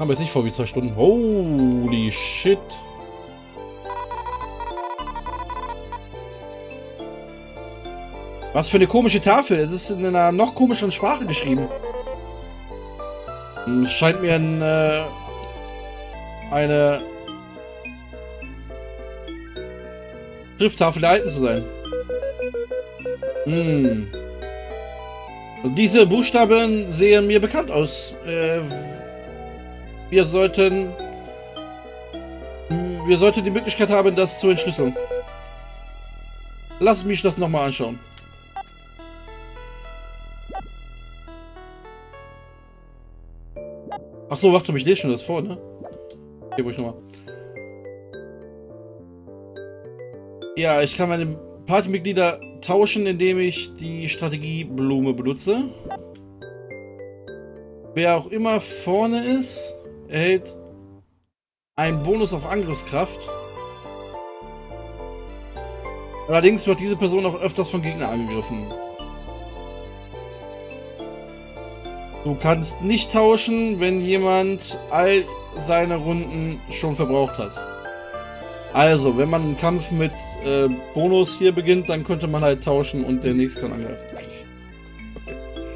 Haben wir jetzt nicht vor wie 2 Stunden. Holy shit. Was für eine komische Tafel. Es ist in einer noch komischeren Sprache geschrieben. Es scheint mir eine Schrifttafel der Alten zu sein. Diese Buchstaben sehen mir bekannt aus. Wir sollten die Möglichkeit haben, das zu entschlüsseln. Lass mich das nochmal anschauen. Ach so, warte, ich lese schon das vor, ne? Hier ruhig nochmal. Ja, ich kann meine Partymitglieder tauschen, indem ich die Strategieblume benutze. Wer auch immer vorne ist, erhält einen Bonus auf Angriffskraft. Allerdings wird diese Person auch öfters von Gegnern angegriffen. Du kannst nicht tauschen, wenn jemand all seine Runden schon verbraucht hat. Also, wenn man einen Kampf mit Bonus hier beginnt, dann könnte man halt tauschen und der nächste kann angreifen. Okay.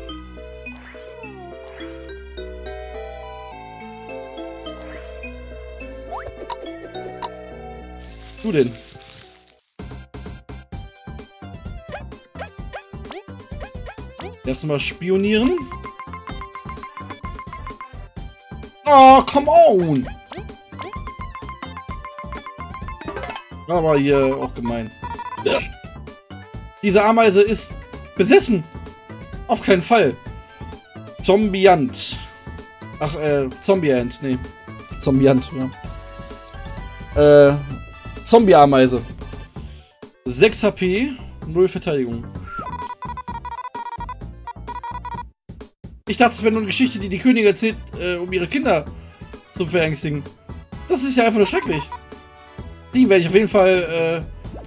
Du denn? Erstmal spionieren. Oh, come on! Aber hier auch gemein. Diese Ameise ist besessen. Auf keinen Fall. Zombiant. Ach, Zombieant. Nee. Zombiant, ja. Zombie-Ameise. 6 HP, 0 Verteidigung. Ich dachte, es wäre nur eine Geschichte, die die Königin erzählt, um ihre Kinder zu verängstigen. Das ist ja einfach nur schrecklich. Die werde ich auf jeden Fall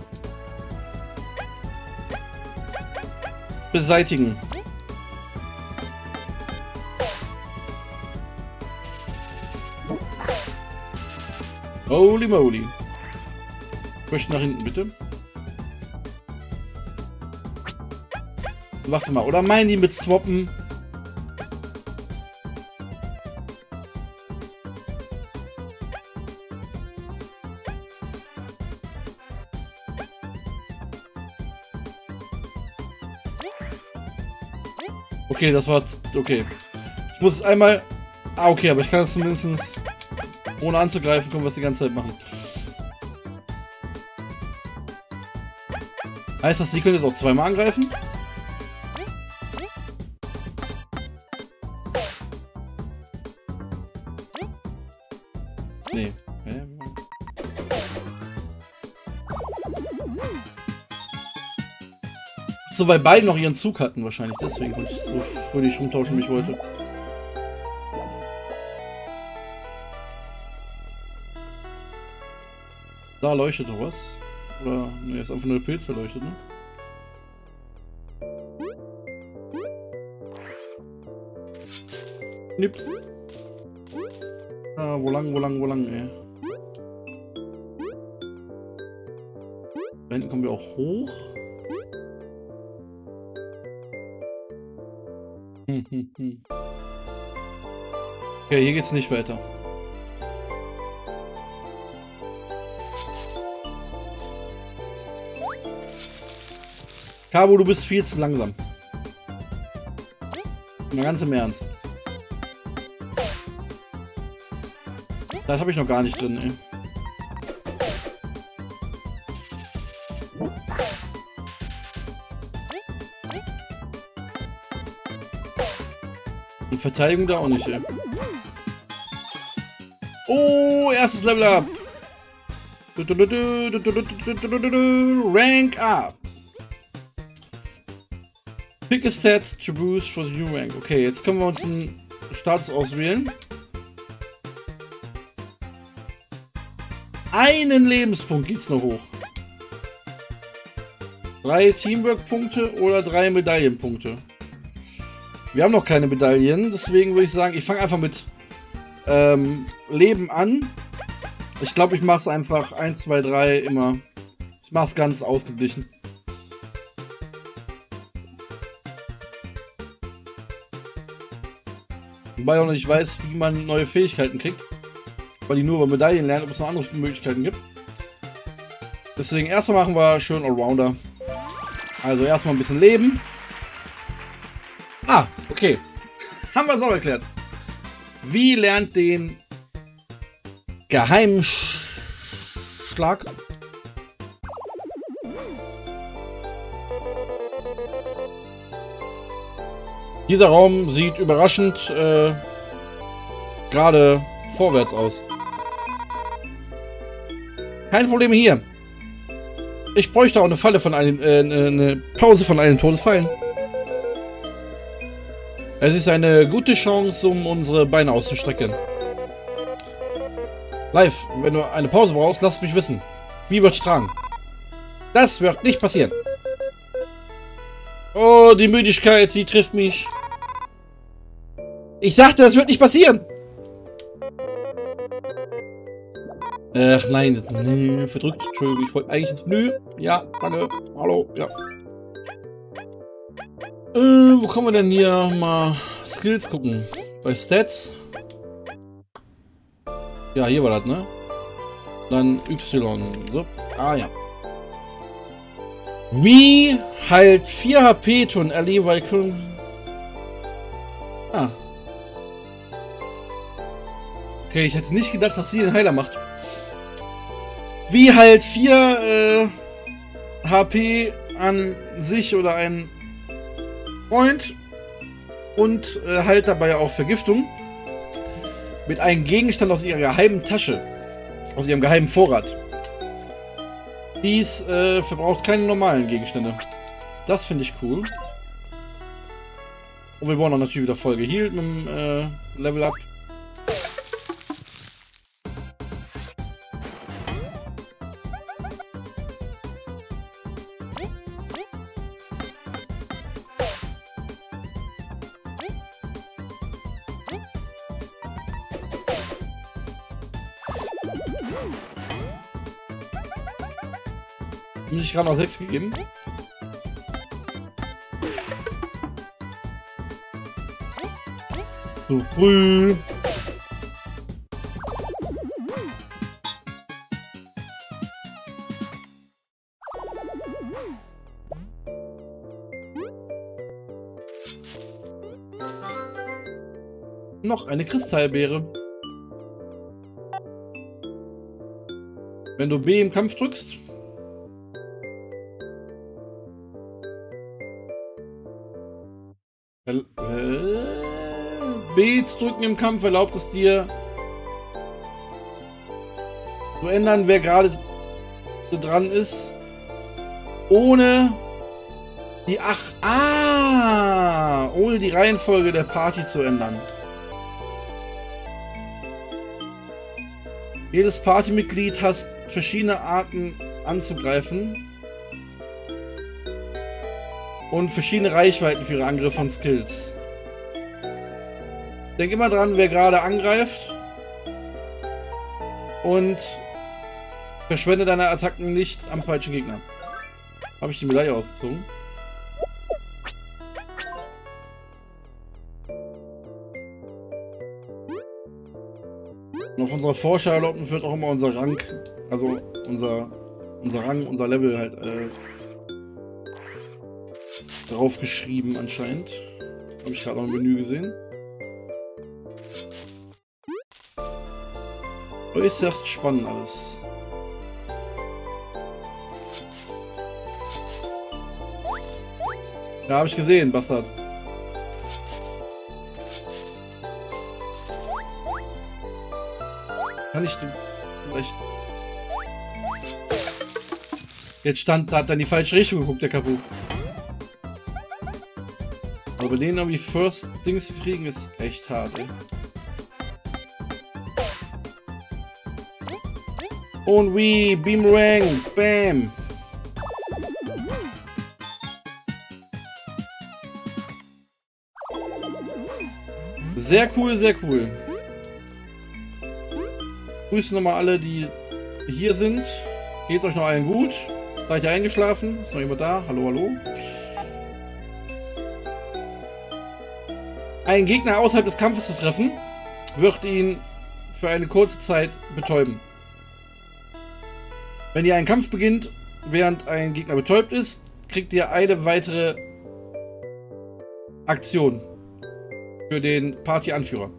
beseitigen. Holy moly. Ich möchte nach hinten, bitte. Warte mal, oder meinen die mit Swappen? Okay, das war... Okay. Ich muss es einmal... Ah, okay, aber ich kann es zumindest ohne anzugreifen, können wir es die ganze Zeit machen. Heißt das, sie können jetzt auch zweimal angreifen? Nee. So, weil beide noch ihren Zug hatten wahrscheinlich. Deswegen konnte ich so fröhlich rumtauschen, wie ich wollte. Da leuchtet doch was. Oder, ne, ist einfach nur der Pilz, der leuchtet, ne? Nipp. Ah, wo lang, ey. Da hinten kommen wir auch hoch. Okay, hier geht's nicht weiter. Cabo, du bist viel zu langsam. Mal ganz im Ernst. Das habe ich noch gar nicht drin, ey. Und Verteidigung da auch nicht, ey. Oh, erstes Level up. Rank up. Pick a stat to boost for the new rank. Okay, jetzt können wir uns einen Status auswählen. Einen Lebenspunkt geht's noch hoch. 3 Teamwork-Punkte oder 3 Medaillenpunkte. Wir haben noch keine Medaillen, deswegen würde ich sagen, ich fange einfach mit Leben an. Ich glaube, ich mache es einfach 1, 2, 3 immer. Ich mache es ganz ausgeglichen. Wobei ich auch noch nicht weiß, wie man neue Fähigkeiten kriegt. Weil ich nur über Medaillen lerne, ob es noch andere Möglichkeiten gibt. Deswegen erstmal machen wir schön Allrounder. Also erstmal ein bisschen Leben. Ah, okay. Haben wir es auch erklärt. Wie lernt den Geheimschlag? Dieser Raum sieht überraschend gerade vorwärts aus. Keine Probleme hier. Ich bräuchte auch eine Falle von einem, eine Pause von einem Todesfallen. Es ist eine gute Chance, um unsere Beine auszustrecken. Live, wenn du eine Pause brauchst, lass mich wissen. Wie wird ich tragen? Das wird nicht passieren. Oh, die Müdigkeit, sie trifft mich. Ich sagte, das wird nicht passieren. Ach nein, nee, verdrückt. Entschuldigung, ich wollte eigentlich ins Menü. Ja, danke. Hallo, ja. Wo kommen wir denn hier? Mal Skills gucken. Bei Stats. Ja, hier war das, ne? Dann Y. So. Ah, ja. Wie halt 4 HP tun, Ali, weil... Ah. Okay, ich hätte nicht gedacht, dass sie den Heiler macht. Wie halt 4 HP an sich oder ein Freund und halt dabei auch Vergiftung mit einem Gegenstand aus ihrer geheimen Tasche, aus ihrem geheimen Vorrat. Dies verbraucht keine normalen Gegenstände. Das finde ich cool. Und wir wurden auch natürlich wieder voll geheilt mit dem Level Up. Ich gerade noch 6 gegeben. Zu früh. Noch eine Kristallbeere. Wenn du B im Kampf drückst, B zu drücken im Kampf erlaubt es dir zu ändern, wer gerade dran ist, ohne die ohne die Reihenfolge der Party zu ändern. Jedes Partymitglied hat verschiedene Arten anzugreifen und verschiedene Reichweiten für ihre Angriffe und Skills. Denk immer dran, wer gerade angreift und verschwende deine Attacken nicht am falschen Gegner. Habe ich die Medaille ausgezogen? Und auf unserer Vorschau wird auch immer unser Rang, also unser Rang, unser Level halt drauf geschrieben anscheinend. Habe ich gerade noch im Menü gesehen. Äußerst spannend alles. Ja, habe ich gesehen, Bastard. Kann ich den vielleicht... Jetzt stand, da hat er in die falsche Richtung geguckt, der Kapu. Aber den irgendwie First Dings zu kriegen, ist echt hart, ey. Und wie Beamerang, bam. Sehr cool, sehr cool. Grüße nochmal alle, die hier sind. Geht's euch noch allen gut? Seid ihr eingeschlafen? Ist noch jemand da? Hallo, hallo. Einen Gegner außerhalb des Kampfes zu treffen, wird ihn für eine kurze Zeit betäuben. Wenn ihr einen Kampf beginnt, während ein Gegner betäubt ist, kriegt ihr eine weitere Aktion für den Partyanführer.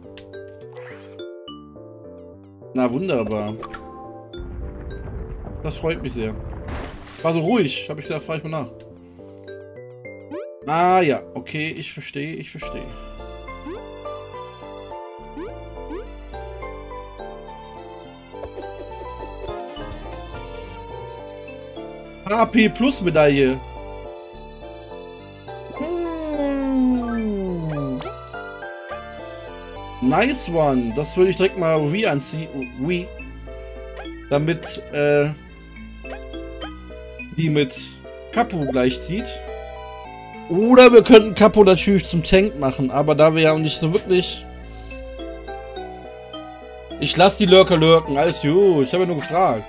Na wunderbar. Das freut mich sehr. War so ruhig, habe ich gedacht, frage ich mal nach. Ah ja, okay, ich verstehe, ich verstehe. HP Plus Medaille. Nice one. Das würde ich direkt mal Wii anziehen. Damit die mit Capo gleichzieht. Oder wir könnten Capo natürlich zum Tank machen. Aber da wir ja nicht so wirklich... Ich lasse die Lurker lurken. Alles gut. Ich habe ja nur gefragt.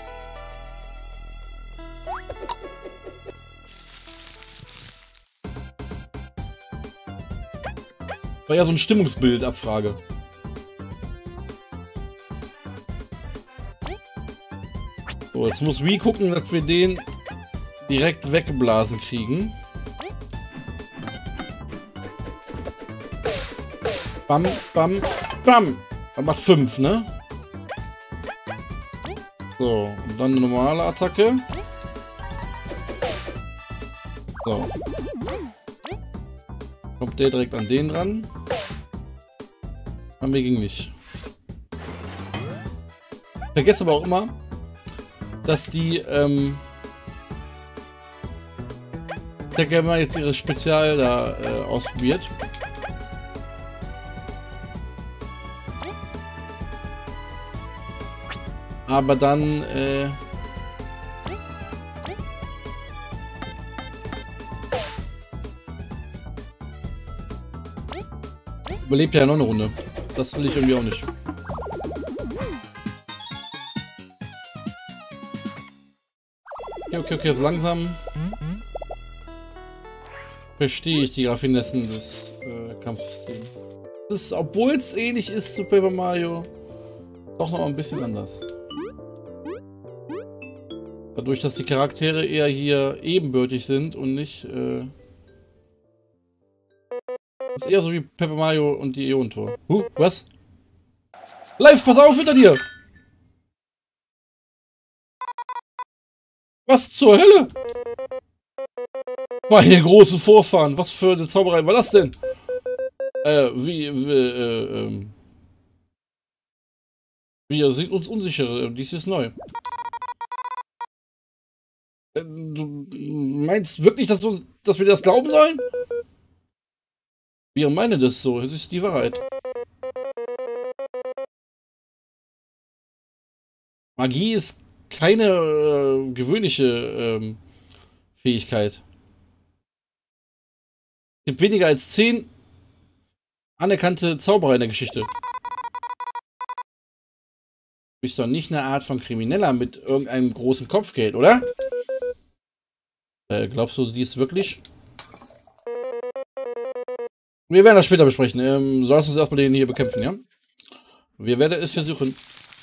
War ja so ein Stimmungsbild-Abfrage. So, jetzt muss Wii gucken, dass wir den direkt weggeblasen kriegen. Bam, bam, bam. Er macht 5, ne? So, und dann eine normale Attacke. So. Kommt der direkt an den ran. An mir ging nicht. Vergesst aber auch immer, dass die, ich hätte gerne mal jetzt ihre Spezial da ausprobiert. Aber dann, überlebt ja noch eine Runde. Das will ich irgendwie auch nicht. Okay, so langsam verstehe ich die Raffinessen des Kampfsystems. Das ist, obwohl es ähnlich ist zu Paper Mario, doch noch ein bisschen anders. Dadurch, dass die Charaktere eher hier ebenbürtig sind und nicht... Das ist eher so wie Paper Mario und die Äon-Tor. Was? Live, pass auf hinter dir! Was zur Hölle? Meine großen Vorfahren, was für eine Zauberei war das denn? Wir sind uns unsicher, dies ist neu. Du meinst wirklich, dass wir das glauben sollen? Wir meinen das so, es ist die Wahrheit. Magie ist keine gewöhnliche Fähigkeit. Es gibt weniger als 10 anerkannte Zauberer in der Geschichte. Du bist doch nicht eine Art von Krimineller mit irgendeinem großen Kopfgeld, oder? Glaubst du dies wirklich? Wir werden das später besprechen. Sollst du uns erstmal den hier bekämpfen, ja? Wir werden es versuchen.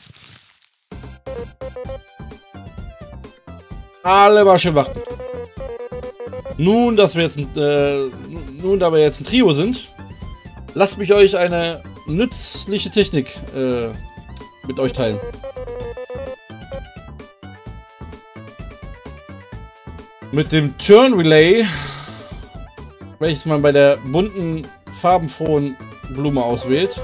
Alle mal schön warten. Nun, da wir jetzt ein Trio sind, lasst mich euch eine nützliche Technik mit euch teilen. Mit dem Turn Relay, welches man bei der bunten, farbenfrohen Blume auswählt.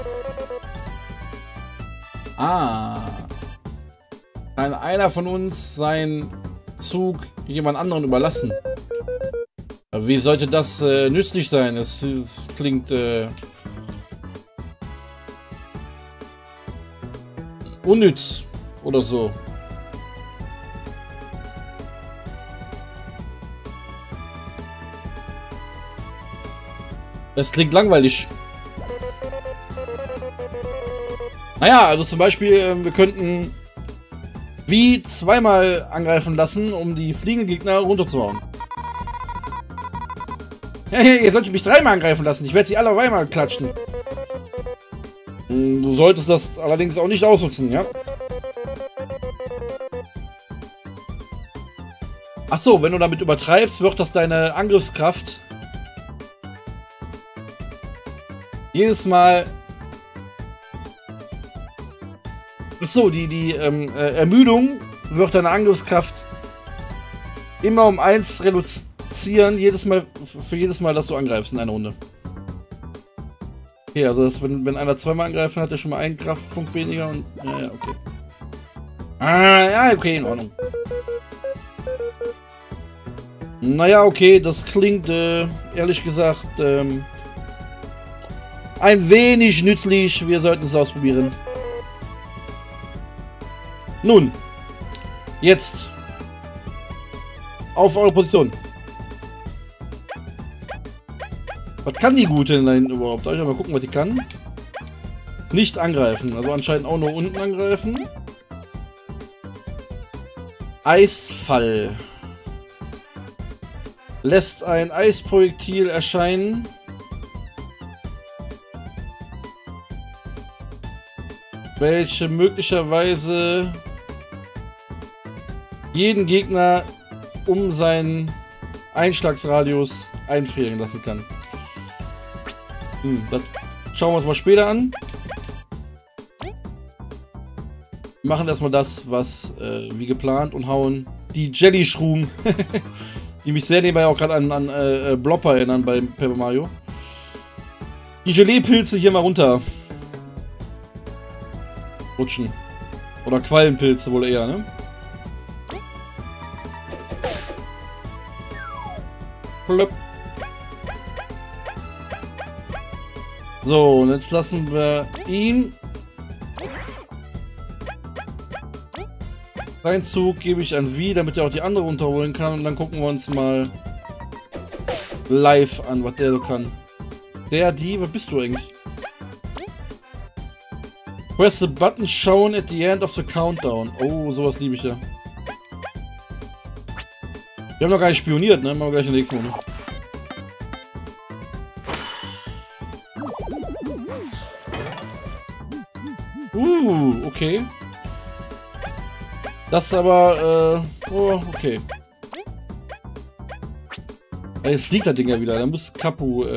Kann einer von uns seinen Zug jemand anderen überlassen? Aber wie sollte das nützlich sein? Es klingt unnütz oder so. Das klingt langweilig. Naja, also zum Beispiel, wir könnten Wie zweimal angreifen lassen, um die fliegenden Gegner runterzuhauen. Hey, ihr solltet mich dreimal angreifen lassen. Ich werde sie alle auf einmal klatschen. Du solltest das allerdings auch nicht ausnutzen, ja? Achso, wenn du damit übertreibst, wird das deine Angriffskraft jedes Mal... Achso, die Ermüdung wird deine Angriffskraft immer um 1 reduzieren, für jedes Mal, dass du angreifst in einer Runde. Okay, also wenn einer zweimal angreifen, hat er schon mal einen Kraftpunkt weniger und... Ja, okay. Ja, okay, in Ordnung. Naja, okay, das klingt, ehrlich gesagt, ein wenig nützlich. Wir sollten es ausprobieren. Nun, jetzt auf eure Position. Was kann die Gute denn überhaupt? Darf ich mal gucken, was die kann? Nicht angreifen, also anscheinend auch nur unten angreifen. Eisfall. Lässt ein Eisprojektil erscheinen. Welche möglicherweise jeden Gegner um seinen Einschlagsradius einfrieren lassen kann. Das schauen wir uns mal später an. Wir machen erstmal das, was wie geplant und hauen die Jelly-Shroom, die mich sehr nebenbei auch gerade an Blopper erinnern bei Paper Mario. Die Gelee-Pilze hier mal runter rutschen. Oder Quallenpilze wohl eher, ne? Plöpp. So, und jetzt lassen wir ihn. Seinen Zug gebe ich an V, damit er auch die andere unterholen kann. Und dann gucken wir uns mal live an, was der so kann. Was bist du eigentlich? Press the button shown at the end of the countdown. Oh, sowas liebe ich ja. Wir haben noch gar nicht spioniert, ne? Machen wir gleich in der nächsten Runde. Okay. Das ist aber, oh, okay. Jetzt fliegt das Ding ja wieder. Da muss Kapu,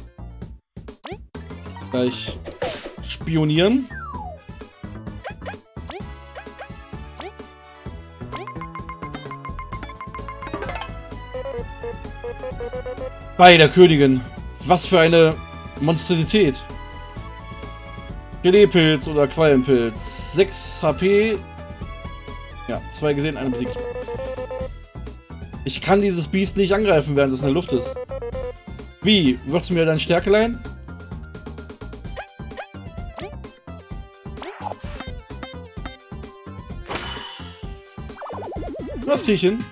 gleich spionieren. Bei der Königin. Was für eine Monstrosität. Gelee-Pilz oder Quallenpilz. 6 HP. Ja, 2 gesehen, 1 besiegt. Ich kann dieses Biest nicht angreifen, während es in der Luft ist. Wie? Würdest du mir deine Stärke leihen? Das krieg ich hin.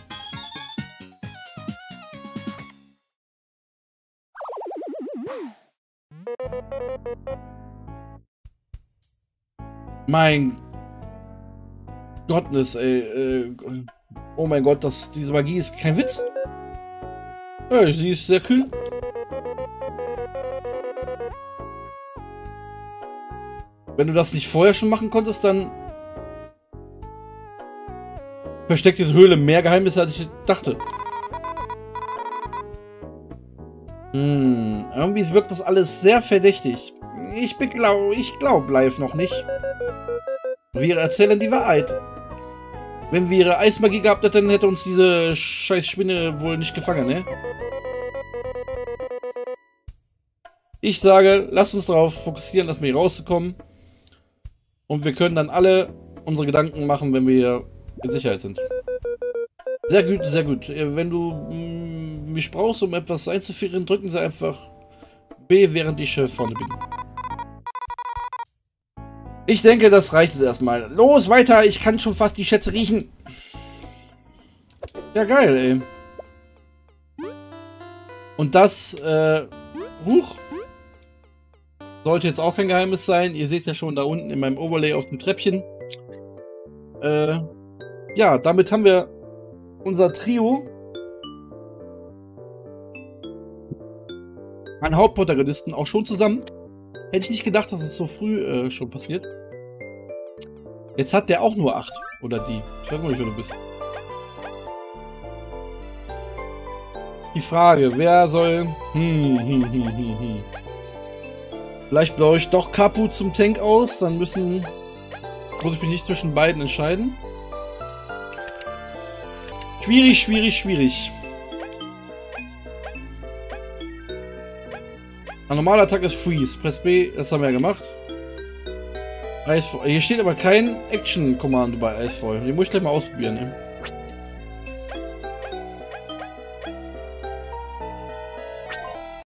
Mein Gottness, ey. Oh mein Gott, diese Magie ist kein Witz. Ja, sie ist sehr kühl. Wenn du das nicht vorher schon machen konntest, dann versteckt diese Höhle mehr Geheimnisse, als ich dachte. Irgendwie wirkt das alles sehr verdächtig. Ich glaub live noch nicht. Wir erzählen die Wahrheit. Wenn wir ihre Eismagie gehabt hätten, hätte uns diese scheiß Spinne wohl nicht gefangen, ne? Ich sage, lasst uns darauf fokussieren, dass wir hier rauskommen. Und wir können dann alle unsere Gedanken machen, wenn wir in Sicherheit sind. Sehr gut, sehr gut. Wenn du mich brauchst, um etwas einzuführen, drücken Sie einfach B, während ich vorne bin. Ich denke, das reicht jetzt erstmal. Los, weiter! Ich kann schon fast die Schätze riechen. Ja, geil, ey. Und das, huch. Sollte jetzt auch kein Geheimnis sein. Ihr seht ja schon da unten in meinem Overlay auf dem Treppchen. Ja, damit haben wir unser Trio an Hauptprotagonisten auch schon zusammen. Hätte ich nicht gedacht, dass es so früh schon passiert. Jetzt hat der auch nur 8. Oder die. Ich weiß nicht, wer du bist. Die Frage, wer soll... Vielleicht baue ich doch Kapu zum Tank aus. Dann muss ich mich nicht zwischen beiden entscheiden. Schwierig, schwierig, schwierig. Ein normaler Attack ist Freeze. Press B, das haben wir ja gemacht. Hier steht aber kein Action-Kommando bei Icefall. Den muss ich gleich mal ausprobieren. Ne?